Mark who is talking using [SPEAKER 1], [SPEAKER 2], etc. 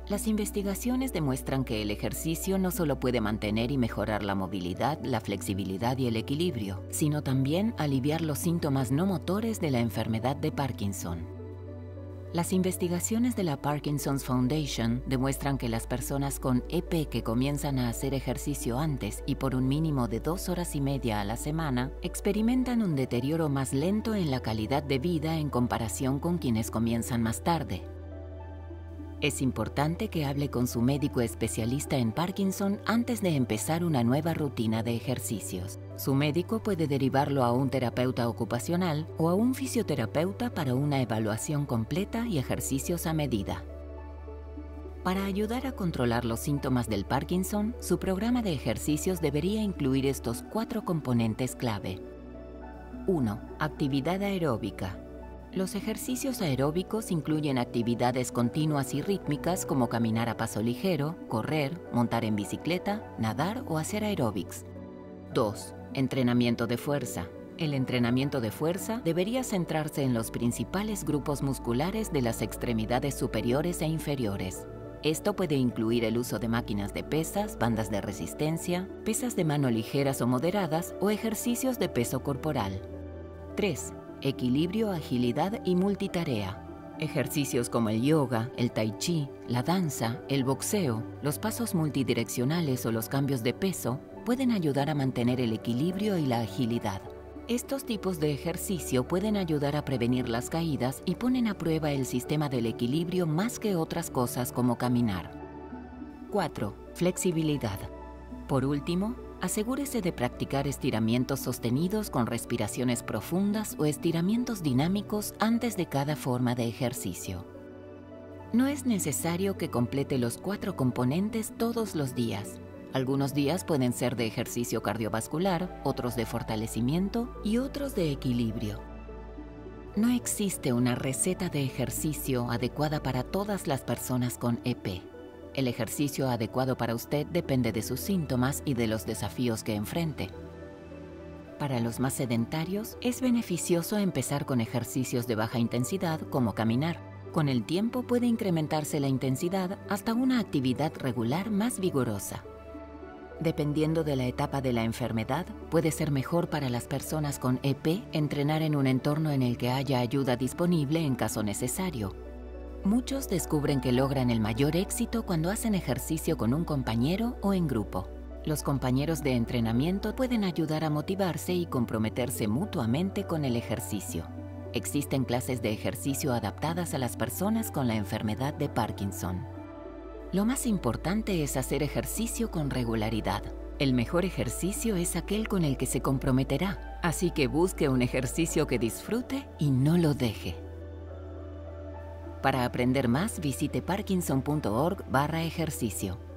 [SPEAKER 1] Las investigaciones demuestran que el ejercicio no solo puede mantener y mejorar la movilidad, la flexibilidad y el equilibrio, sino también aliviar los síntomas no motores de la enfermedad de Parkinson. Las investigaciones de la Parkinson's Foundation demuestran que las personas con EP que comienzan a hacer ejercicio antes y por un mínimo de 2 horas y media a la semana experimentan un deterioro más lento en la calidad de vida en comparación con quienes comienzan más tarde. Es importante que hable con su médico especialista en Parkinson antes de empezar una nueva rutina de ejercicios. Su médico puede derivarlo a un terapeuta ocupacional o a un fisioterapeuta para una evaluación completa y ejercicios a medida. Para ayudar a controlar los síntomas del Parkinson, su programa de ejercicios debería incluir estos 4 componentes clave. 1. Actividad aeróbica. Los ejercicios aeróbicos incluyen actividades continuas y rítmicas como caminar a paso ligero, correr, montar en bicicleta, nadar o hacer aeróbics. 2. Entrenamiento de fuerza. El entrenamiento de fuerza debería centrarse en los principales grupos musculares de las extremidades superiores e inferiores. Esto puede incluir el uso de máquinas de pesas, bandas de resistencia, pesas de mano ligeras o moderadas o ejercicios de peso corporal. 3. Equilibrio, agilidad y multitarea. Ejercicios como el yoga, el tai chi, la danza, el boxeo, los pasos multidireccionales o los cambios de peso pueden ayudar a mantener el equilibrio y la agilidad. Estos tipos de ejercicio pueden ayudar a prevenir las caídas y ponen a prueba el sistema del equilibrio más que otras cosas como caminar. 4. Flexibilidad. Por último, asegúrese de practicar estiramientos sostenidos con respiraciones profundas o estiramientos dinámicos antes de cada forma de ejercicio. No es necesario que complete los 4 componentes todos los días. Algunos días pueden ser de ejercicio cardiovascular, otros de fortalecimiento y otros de equilibrio. No existe una receta de ejercicio adecuada para todas las personas con EP. El ejercicio adecuado para usted depende de sus síntomas y de los desafíos que enfrente. Para los más sedentarios, es beneficioso empezar con ejercicios de baja intensidad como caminar. Con el tiempo puede incrementarse la intensidad hasta una actividad regular más vigorosa. Dependiendo de la etapa de la enfermedad, puede ser mejor para las personas con EP entrenar en un entorno en el que haya ayuda disponible en caso necesario. Muchos descubren que logran el mayor éxito cuando hacen ejercicio con un compañero o en grupo. Los compañeros de entrenamiento pueden ayudar a motivarse y comprometerse mutuamente con el ejercicio. Existen clases de ejercicio adaptadas a las personas con la enfermedad de Parkinson. Lo más importante es hacer ejercicio con regularidad. El mejor ejercicio es aquel con el que se comprometerá, así que busque un ejercicio que disfrute y no lo deje. Para aprender más, visite parkinson.org/ejercicio.